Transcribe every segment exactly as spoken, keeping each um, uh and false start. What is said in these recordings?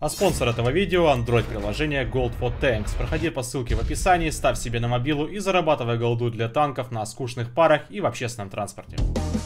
А спонсор этого видео — Android-приложение Gold for Tanks. Проходи по ссылке в описании, ставь себе на мобилу и зарабатывай голду для танков на скучных парах и в общественном транспорте.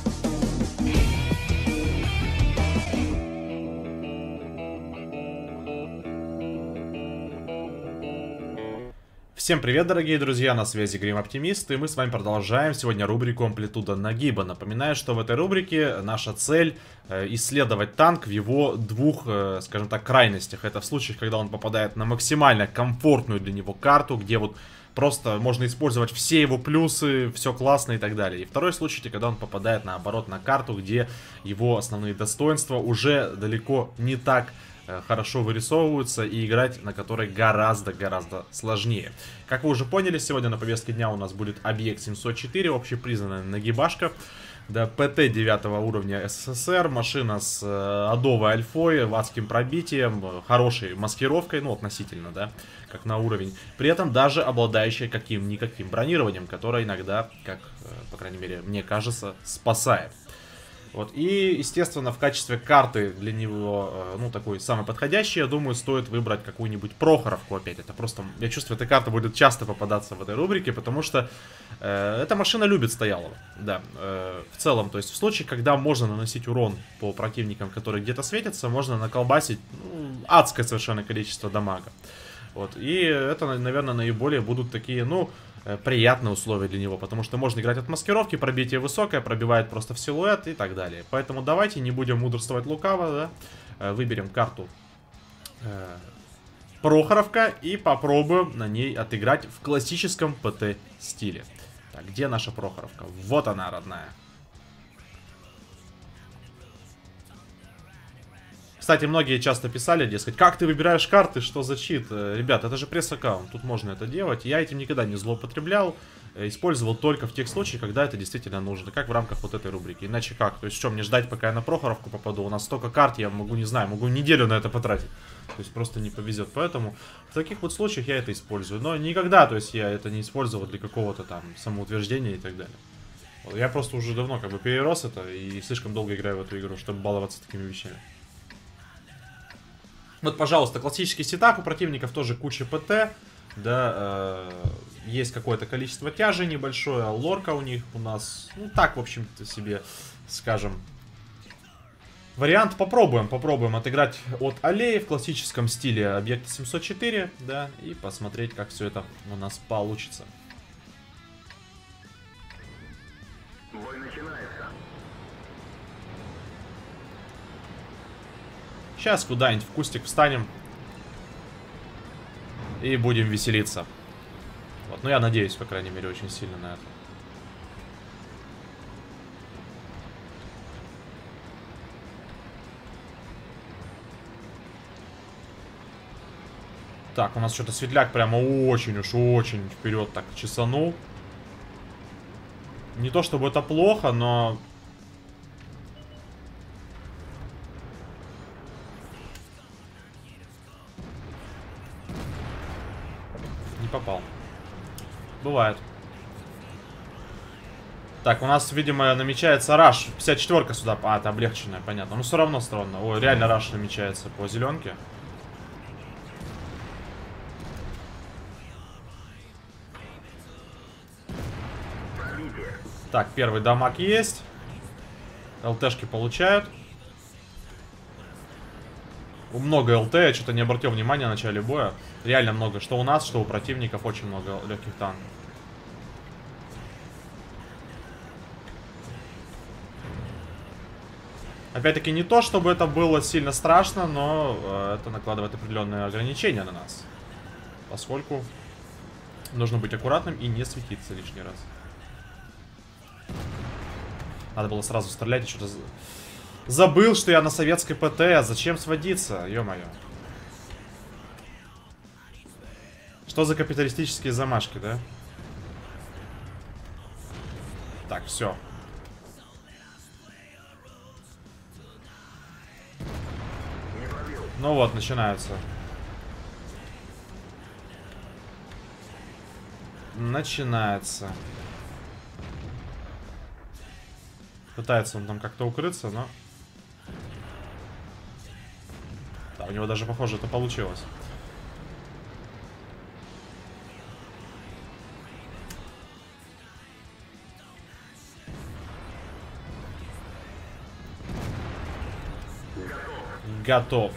Всем привет, дорогие друзья, на связи Грим Оптимист, и мы с вами продолжаем сегодня рубрику Амплитуда Нагиба. Напоминаю, что в этой рубрике наша цель э, исследовать танк в его двух, э, скажем так, крайностях. Это в случаях, когда он попадает на максимально комфортную для него карту, где вот просто можно использовать все его плюсы, все классно и так далее. И второй случай, это когда он попадает наоборот на карту, где его основные достоинства уже далеко не так хорошо вырисовываются и играть на которой гораздо-гораздо сложнее. Как вы уже поняли, сегодня на повестке дня у нас будет объект семьсот четыре, общепризнанная нагибашка. Да, ПТ девятого уровня СССР, машина с э, адовой альфой, адским пробитием, хорошей маскировкой, ну относительно, да, как на уровень. При этом даже обладающая каким-никаким бронированием, которое иногда, как, э, по крайней мере, мне кажется, спасает. Вот. И, естественно, в качестве карты для него, ну, такой самый подходящий, я думаю, стоит выбрать какую-нибудь Прохоровку опять. Это просто, я чувствую, эта карта будет часто попадаться в этой рубрике, потому что э, эта машина любит стоялого. Да, э, в целом, то есть в случае, когда можно наносить урон по противникам, которые где-то светятся, можно наколбасить ну, адское совершенно количество дамага. Вот. И это, наверное, наиболее будут такие, ну... приятные условия для него, потому что можно играть от маскировки, пробитие высокое, пробивает просто в силуэт и так далее. Поэтому давайте не будем мудрствовать лукаво, да? Выберем карту э, Прохоровка и попробуем на ней отыграть в классическом ПТ стиле. Так, где наша Прохоровка? Вот она, родная. Кстати, многие часто писали, дескать, как ты выбираешь карты, что за чит? Ребят, это же пресс-аккаунт, тут можно это делать. Я этим никогда не злоупотреблял, использовал только в тех случаях, когда это действительно нужно, как в рамках вот этой рубрики. Иначе как? То есть что, мне ждать, пока я на Прохоровку попаду? У нас столько карт, я могу, не знаю, могу неделю на это потратить. То есть просто не повезет. Поэтому в таких вот случаях я это использую. Но никогда, то есть я это не использовал для какого-то там самоутверждения и так далее. Я просто уже давно как бы перерос это и слишком долго играю в эту игру, чтобы баловаться такими вещами. Вот, пожалуйста, классический сетап, у противников тоже куча ПТ, да, э, есть какое-то количество тяжей небольшое, лорка у них у нас, ну так, в общем-то себе, скажем. Вариант попробуем, попробуем отыграть от аллеи в классическом стиле объекта семьсот четыре, да, и посмотреть, как все это у нас получится. Бой начинается. Сейчас куда-нибудь в кустик встанем и будем веселиться. Вот, ну я надеюсь, по крайней мере, очень сильно на это. Так, у нас что-то светляк прямо очень уж очень вперед так чесанул. Не то чтобы это плохо, но... попал. Бывает. Так, у нас, видимо, намечается раш. пятьдесят четвёрка сюда. А, это облегченная, понятно. Но все равно странно. Ой, реально раш намечается по зеленке. Так, первый дамаг есть. ЛТшки получают. Много ЛТ, я что-то не обратил внимания в начале боя. Реально много, что у нас, что у противников, очень много легких танков. Опять-таки не то, чтобы это было сильно страшно, но э, это накладывает определенные ограничения на нас. Поскольку нужно быть аккуратным и не светиться лишний раз. Надо было сразу стрелять и что-то... Забыл, что я на советской ПТ, а зачем сводиться, ё-моё. Что за капиталистические замашки, да? Так, все. Ну вот, начинаются. Начинается. Пытается он там как-то укрыться, но... у него даже, похоже, это получилось. Готов.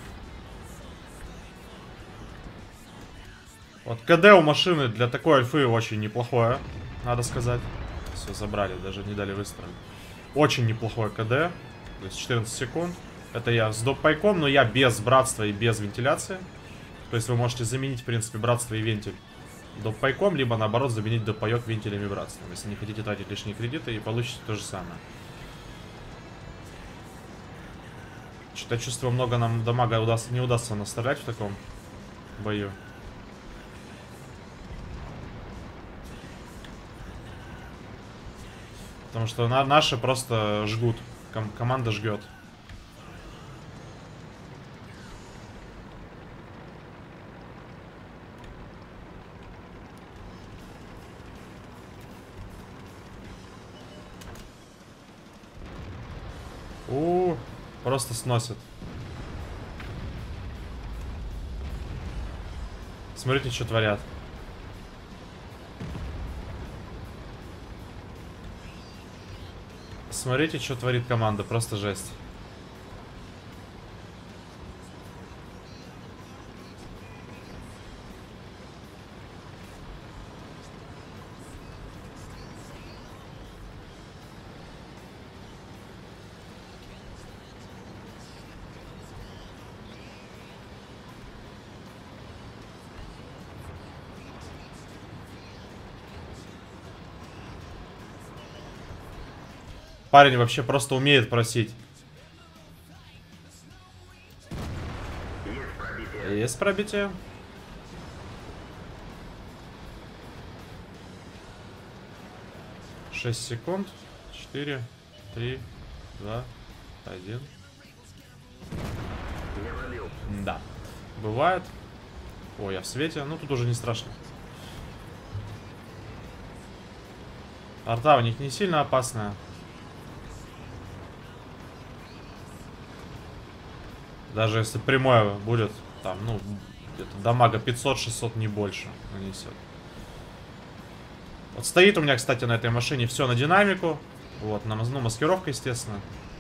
Вот КД у машины для такой альфы очень неплохое, надо сказать. Все, забрали, даже не дали выстрелить. Очень неплохое КД. То есть четырнадцать секунд. Это я с доппайком, но я без братства и без вентиляции. То есть вы можете заменить, в принципе, братство и вентиль доппайком, либо наоборот заменить доппайок вентилем и братством. Если не хотите тратить лишние кредиты, и получите то же самое. Что-то чувствую, много нам дамага удастся, не удастся настрелять в таком бою. Потому что на наши просто жгут. Ком команда жгет. У, просто сносит. Смотрите, что творят. Смотрите, что творит команда. Просто жесть. Парень вообще просто умеет просить. Есть пробитие. Есть пробитие. шесть секунд. четыре, три, два, один. Да. Бывает. Ой, я в свете. Ну, тут уже не страшно. Арта у них не сильно опасная. Даже если прямое будет, там, ну, где-то дамага пятьсот-шестьсот, не больше нанесет. Вот стоит у меня, кстати, на этой машине все на динамику. Вот, на, ну, маскировка, естественно.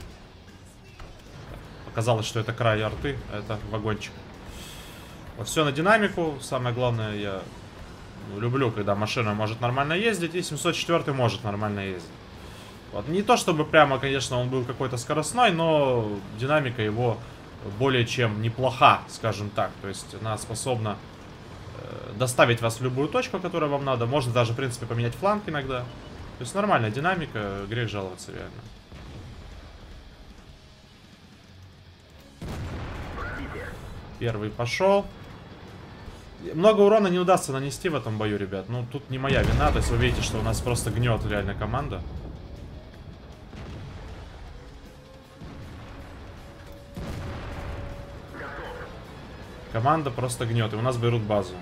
Показалось, что это край арты, а это вагончик. Вот все на динамику. Самое главное, я ну, люблю, когда машина может нормально ездить, и семьсот четыре может нормально ездить. Вот. Не то, чтобы прямо, конечно, он был какой-то скоростной, но динамика его более чем неплоха, скажем так. То есть она способна э, доставить вас в любую точку, которая вам надо. Можно даже, в принципе, поменять фланг иногда. То есть нормальная динамика, грех жаловаться реально. Первый пошел. Много урона не удастся нанести в этом бою, ребят. Ну, тут не моя вина. То есть вы видите, что у нас просто гнет реально команда. Команда просто гнет, и у нас берут базу.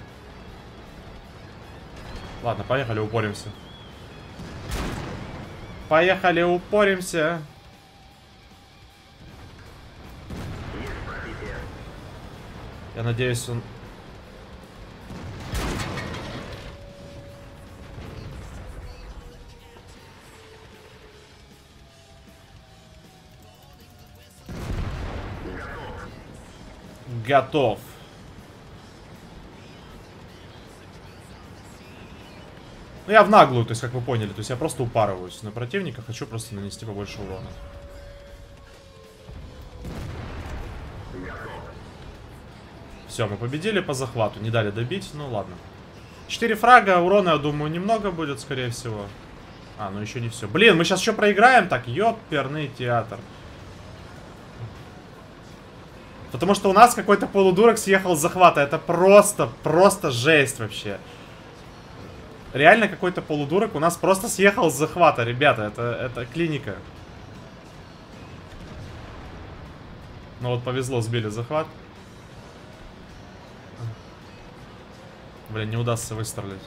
Ладно, поехали, упоримся. Поехали, упоримся. Я надеюсь, он... Готов. Ну, я в наглую, то есть, как вы поняли. То есть, я просто упарываюсь на противника. Хочу просто нанести побольше урона. Все, мы победили по захвату. Не дали добить. Ну, ладно. четыре фрага. Урона, я думаю, немного будет, скорее всего. А, ну еще не все. Блин, мы сейчас еще проиграем. Так, ёперный театр. Потому что у нас какой-то полудурок съехал с захвата. Это просто, просто жесть вообще. Реально какой-то полудурок у нас просто съехал с захвата, ребята. Это, это клиника. Ну вот повезло, сбили захват. Блин, не удастся выстрелить.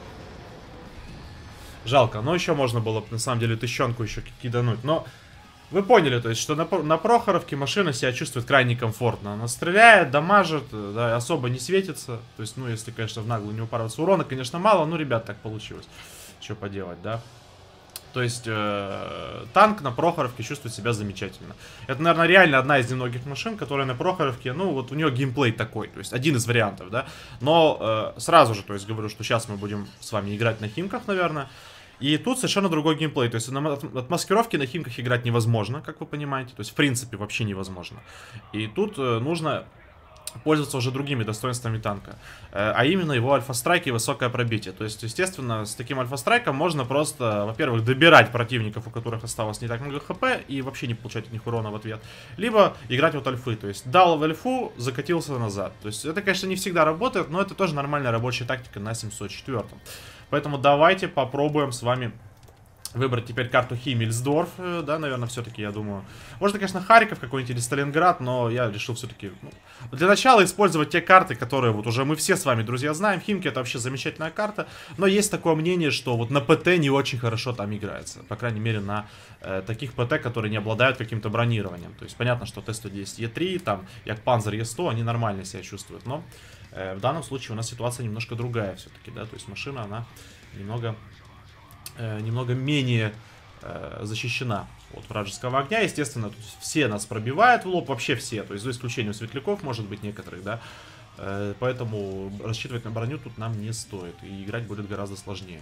Жалко. Но еще можно было, на самом деле, тыщенку еще кидануть. Но Вы поняли, то есть, что на, на Прохоровке машина себя чувствует крайне комфортно. Она стреляет, дамажит, да, особо не светится. То есть, ну, если, конечно, в наглую не упарываться. Урона, конечно, мало, но, ребят, так получилось. Что поделать, да? То есть, э, танк на Прохоровке чувствует себя замечательно. Это, наверное, реально одна из немногих машин, которая на Прохоровке, ну, вот у нее геймплей такой. То есть, один из вариантов, да? Но э, сразу же, то есть, говорю, что сейчас мы будем с вами играть на Химках, наверное. И тут совершенно другой геймплей. То есть на от маскировки на Химках играть невозможно, как вы понимаете. То есть в принципе вообще невозможно. И тут э, нужно пользоваться уже другими достоинствами танка. Э, а именно его альфа-страйк и высокое пробитие. То есть, естественно, с таким альфа-страйком можно просто, во-первых, добирать противников, у которых осталось не так много хп, и вообще не получать от них урона в ответ. Либо играть вот альфы. То есть дал в альфу, закатился назад. То есть это, конечно, не всегда работает, но это тоже нормальная рабочая тактика на семьсот четвёртом. Поэтому давайте попробуем с вами выбрать теперь карту Химмельсдорф, да, наверное, все-таки, я думаю. Можно, конечно, Харьков какой-нибудь или Сталинград, но я решил все-таки, ну, для начала использовать те карты, которые вот уже мы все с вами, друзья, знаем. Химки — это вообще замечательная карта, но есть такое мнение, что вот на ПТ не очень хорошо там играется. По крайней мере, на э, таких ПТ, которые не обладают каким-то бронированием. То есть понятно, что Т сто десять Е три, там, як Панзер Е сто, они нормально себя чувствуют, но э, в данном случае у нас ситуация немножко другая все-таки, да, то есть машина, она немного... немного менее э, защищена от вражеского огня. Естественно, тут все нас пробивают в лоб, вообще все, то есть за исключением светляков, может быть, некоторых, да. Э, поэтому рассчитывать на броню тут нам не стоит, и играть будет гораздо сложнее.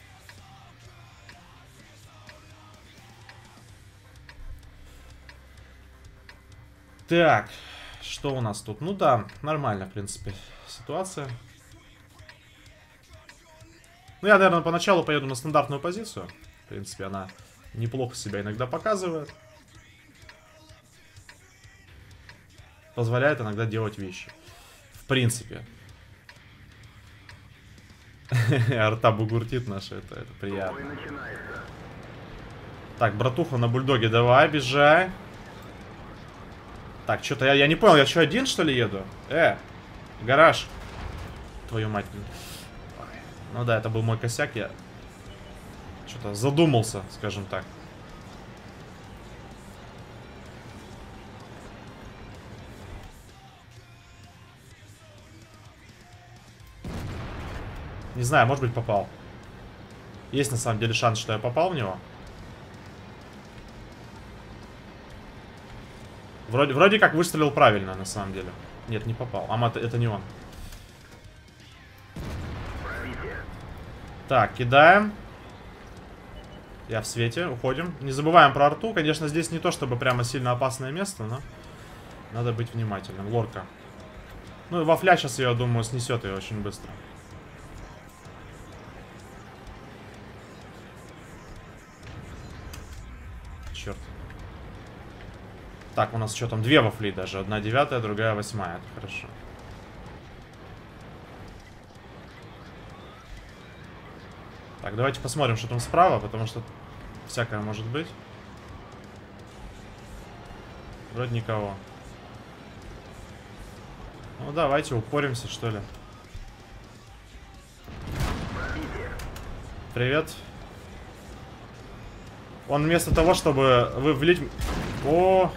Так, что у нас тут? Ну да, нормально, в принципе, ситуация. Ну, я, наверное, поначалу поеду на стандартную позицию. В принципе, она неплохо себя иногда показывает. Позволяет иногда делать вещи. В принципе. Арта бугуртит наша, это, это приятно. Так, братуха на бульдоге, давай, бежай. Так, что-то я, я не понял, я что, один, что ли, еду? Э, гараж. Твою мать. Ну да, это был мой косяк, я что-то задумался, скажем так. Не знаю, может быть, попал. Есть на самом деле шанс, что я попал в него. Вроде, вроде как выстрелил правильно, на самом деле. Нет, не попал. А это, это не он. Так, кидаем. Я в свете, уходим. Не забываем про арту. Конечно, здесь не то чтобы прямо сильно опасное место, но надо быть внимательным. Лорка. Ну и вафля сейчас, я думаю, снесет ее очень быстро. Черт. Так, у нас что там? Две вафли даже. Одна девятая, другая восьмая. Это хорошо. Так, давайте посмотрим, что там справа, потому что всякое может быть. Вроде никого. Ну, давайте упоримся, что ли. Привет. Он вместо того, чтобы вы влить... О!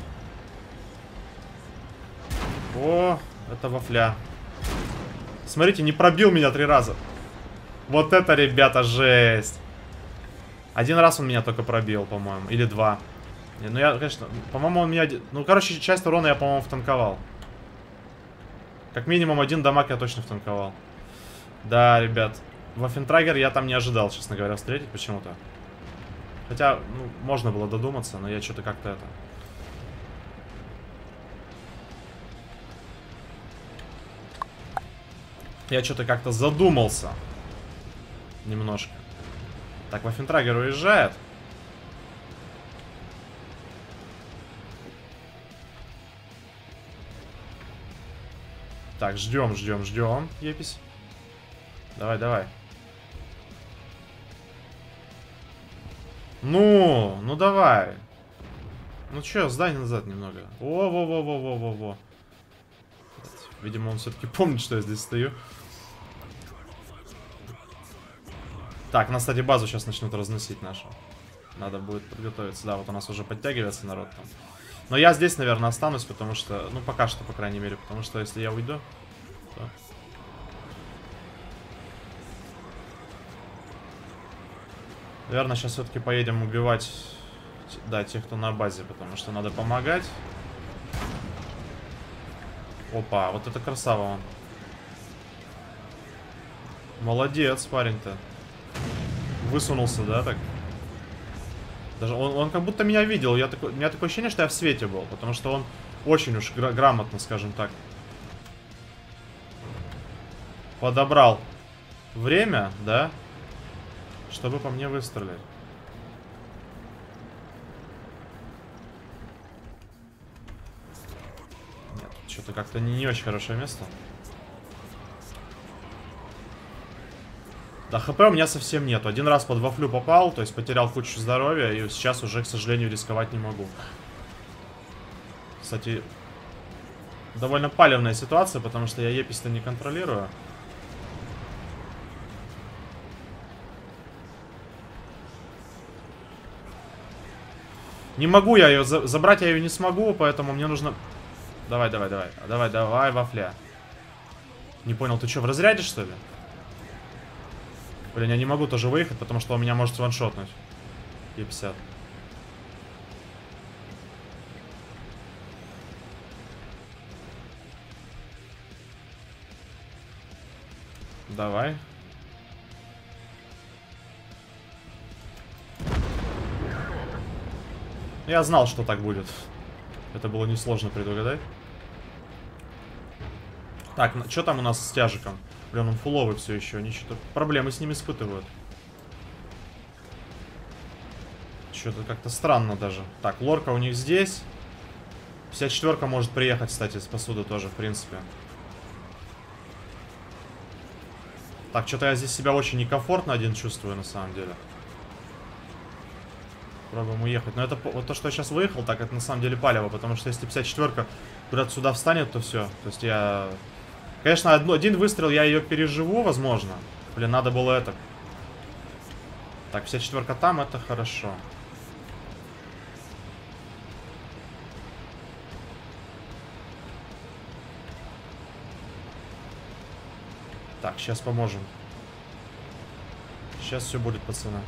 О! Это вафля. Смотрите, не пробил меня три раза. Вот это, ребята, жесть. Один раз он меня только пробил, по-моему. Или два. Не, ну я, конечно, по-моему, он меня... Ну, короче, часть урона я, по-моему, втанковал. Как минимум один дамаг я точно втанковал. Да, ребят. Ваффентрагер я там не ожидал, честно говоря, встретить почему-то. Хотя, ну, можно было додуматься, но я что-то как-то это... Я что-то как-то задумался. Немножко. Так, Ваффентрагер уезжает. Так, ждем, ждем, ждем. Епись. Давай, давай. Ну, ну давай. Ну чё, сдай назад немного. Во-во-во-во-во-во-во. Видимо, он все-таки помнит, что я здесь стою. Так, нас, кстати, базу сейчас начнут разносить нашу. Надо будет подготовиться. Да, вот у нас уже подтягивается народ там. Но я здесь, наверное, останусь, потому что... Ну, пока что, по крайней мере. Потому что если я уйду, то... Наверное, сейчас все-таки поедем убивать... Да, тех, кто на базе, потому что надо помогать. Опа, вот это красава он. Молодец, парень-то. Высунулся, да, так? Даже он, он как будто меня видел. Я такой, у меня такое ощущение, что я в свете был. Потому что он очень уж гра грамотно, скажем так, подобрал время, да, чтобы по мне выстрелить. Нет, что-то как-то не, не очень хорошее место. Да, хп у меня совсем нету. Один раз под вафлю попал, то есть потерял кучу здоровья, и сейчас уже, к сожалению, рисковать не могу. Кстати, довольно палевная ситуация, потому что я епись-то не контролирую. Не могу я ее, забрать я ее не смогу, поэтому мне нужно... Давай, давай, давай, давай, давай, вафля. Не понял, ты что, в разряде, что ли? Блин, я не могу тоже выехать, потому что он меня может ваншотнуть. Е пятьдесят. Давай. Я знал, что так будет. Это было несложно предугадать. Так, что там у нас с тяжиком? Блин, он фуловый все еще. Они что-то проблемы с ним испытывают. Что-то как-то странно даже. Так, лорка у них здесь. пятьдесят четвёрка может приехать, кстати, с посуды тоже, в принципе. Так, что-то я здесь себя очень некомфортно один чувствую, на самом деле. Пробуем уехать. Но это вот то, что я сейчас выехал, так это на самом деле палево. Потому что если пятьдесят четвёрка куда-то сюда встанет, то все. То есть я... Конечно, одно, один выстрел я ее переживу, возможно. Блин, надо было это. Так, пятьдесят четвёрка там, это хорошо. Так, сейчас поможем. Сейчас все будет, пацаны.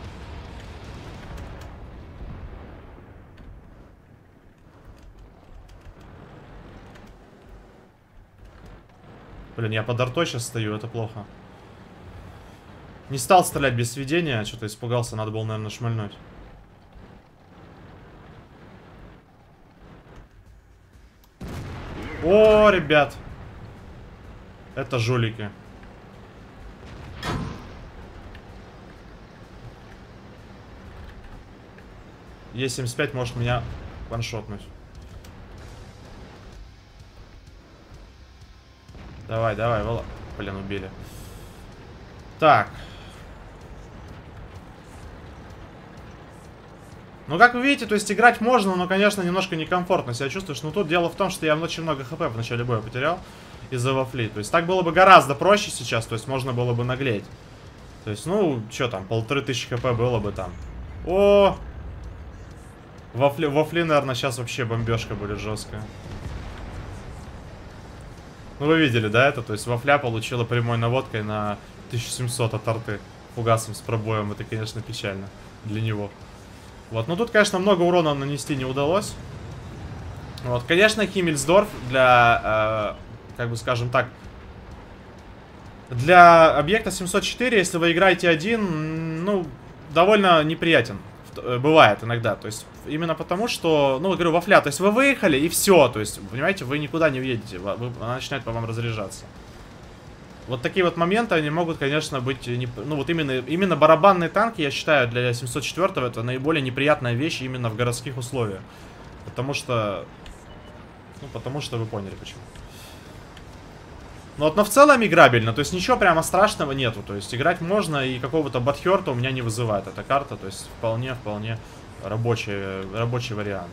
Блин, я под артой сейчас стою, это плохо. Не стал стрелять без сведения, что-то испугался, надо было, наверное, шмальнуть. О, ребят. Это жулики. Е семьдесят пять может меня ваншотнуть. Давай, давай, Вала. Блин, убили. Так. Ну, как вы видите, то есть играть можно, но, конечно, немножко некомфортно себя чувствуешь. Но тут дело в том, что я очень много хп в начале боя потерял из-за вафли. То есть так было бы гораздо проще сейчас, то есть можно было бы наглеть. То есть, ну, что там, полторы тысячи хп было бы там. О! Вафли, вафли, наверное, сейчас вообще бомбежка будет жесткая. Ну, вы видели, да, это? То есть вафля получила прямой наводкой на тысячу семьсот от арты. Фугасом с пробоем. Это, конечно, печально для него. Вот, ну тут, конечно, много урона нанести не удалось. Вот, конечно, Химмельсдорф для, э, как бы, скажем так, для объекта семьсот четыре, если вы играете один, ну, довольно неприятен. Бывает иногда, то есть именно потому, что, ну, говорю, вафля, то есть вы выехали и все, то есть, понимаете, вы никуда не уедете, вы, она начинает по вам разряжаться. Вот такие вот моменты, они могут, конечно, быть, не, ну, вот именно, именно барабанные танки, я считаю, для семьсот четвёртого это наиболее неприятная вещь именно в городских условиях. Потому что, ну, потому что вы поняли, почему. Ну вот, но в целом играбельно, то есть ничего прямо страшного нету, то есть играть можно и какого-то бадхерта у меня не вызывает эта карта, то есть вполне, вполне рабочий, рабочий вариант.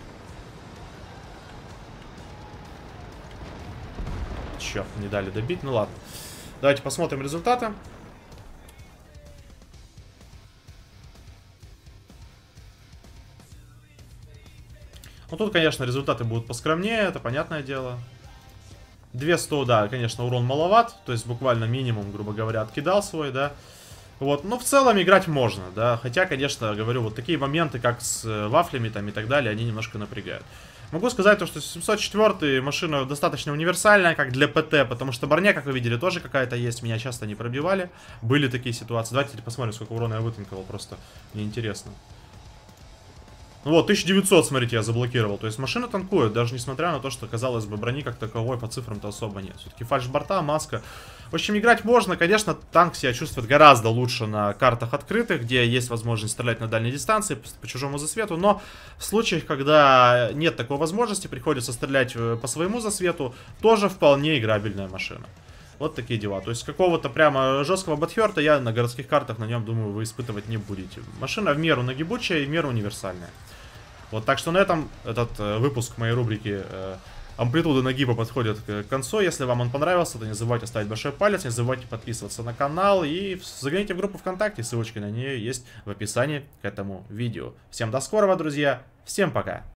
Черт, не дали добить, ну ладно. Давайте посмотрим результаты. Ну, тут, конечно, результаты будут поскромнее, это понятное дело. двести, да, конечно, урон маловат. То есть буквально минимум, грубо говоря, откидал свой, да. Вот, ну, в целом играть можно, да. Хотя, конечно, говорю, вот такие моменты, как с э, вафлями там и так далее, они немножко напрягают. Могу сказать то, что семьсот четыре машина достаточно универсальная, как для ПТ, потому что броня, как вы видели, тоже какая-то есть. Меня часто не пробивали. Были такие ситуации. Давайте теперь посмотрим, сколько урона я вытанковал, просто мне интересно. Ну вот, тысяча девятьсот, смотрите, я заблокировал. То есть машина танкует, даже несмотря на то, что, казалось бы, брони как таковой по цифрам-то особо нет. Все-таки фальш-борта, маска. В общем, играть можно. Конечно, танк себя чувствует гораздо лучше на картах открытых, где есть возможность стрелять на дальней дистанции, по, по чужому засвету. Но в случаях, когда нет такой возможности, приходится стрелять по своему засвету, тоже вполне играбельная машина. Вот такие дела. То есть какого-то прямо жесткого бадхерта я на городских картах на нем, думаю, вы испытывать не будете. Машина в меру нагибучая и в меру универсальная. Вот, так что на этом этот э, выпуск моей рубрики э, «Амплитуда нагиба» подходит к концу. Если вам он понравился, то не забывайте ставить большой палец, не забывайте подписываться на канал и загляните в группу ВКонтакте, ссылочка на нее есть в описании к этому видео. Всем до скорого, друзья, всем пока!